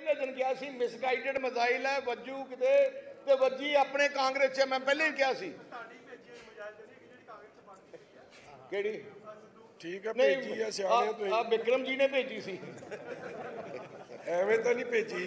भेजन गया सी, misguided missile है, वजू किते ते वजी अपने कांग्रेस च। मैं पहले ही कहा सी केड़ी ठीक है भेजी है सियाने तो विक्रम जी ने भेजी सी, एवें तो नहीं भेजी।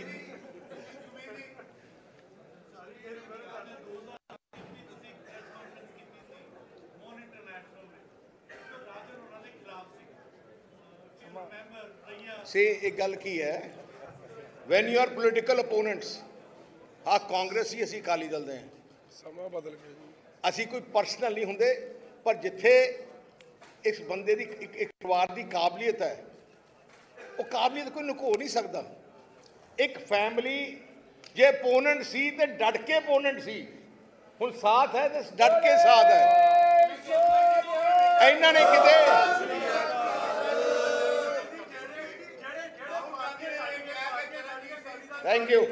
सी एक गल की है, when you are political opponents, Congress ही असी अकाली दल दे हैं, समा बदल गया जी। असी कोई पर्सनल नहीं होंगे, पर जिथे इस बंदे की एक परिवार की काबलियत है, वो काबलियत कोई लुको नहीं सकता। एक फैमिली जे ओपोनेंट सी ते डट के ओपोनेंट सी, हुण साथ है तो डट के साथ है। इन्हां ने किते थैंक यू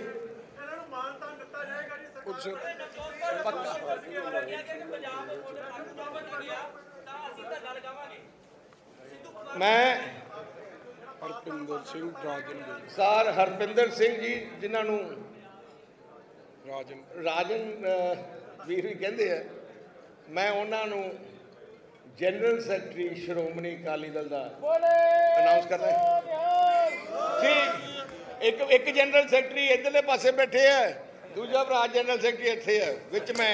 मैं हरपिंदर सिंह राजन सर हरपिंदर सिंह जी जिन्होंने राजन राजन वीर भी कहते हैं, मैं उन्होंने जनरल सैकटरी श्रोमणी अकाली दल का अनाउंस करना जी। एक जनरल सैकटरी इधरले पासे बैठे है, दूजा भरा जनरल सैकटरी इत्थे है, विच मैं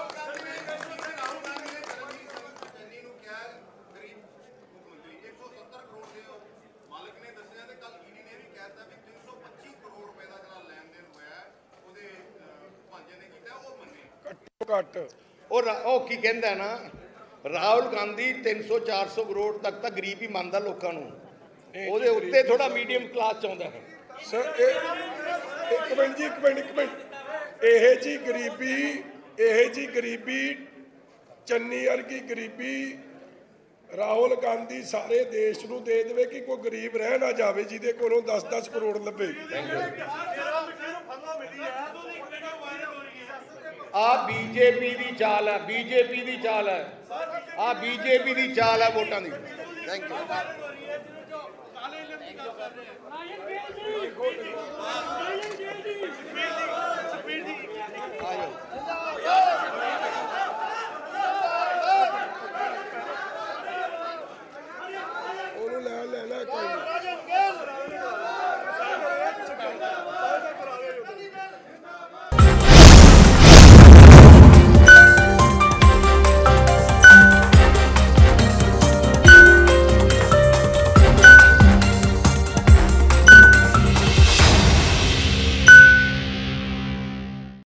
की कहता ना, राहुल गांधी 300-400 करोड़ तक तो गरीब ही मानता लोगों को, ਉਹਦੇ ਉੱਤੇ थोड़ा मीडियम क्लास चाहता है। सर एक मिनट जी, एक मिनट ਇਹ जी गरीबी चन्नी वर्गी गरीबी राहुल गांधी सारे देश ਨੂੰ ਦੇ ਦੇਵੇ कि कोई गरीब रह ना जाए जिहदे कोलों 10-10 करोड़ ਲੱਭੇ। आ बीजेपी की चाल है, बीजेपी की चाल है, आ बीजेपी की चाल है वोटां दी। Thank you. ले कोई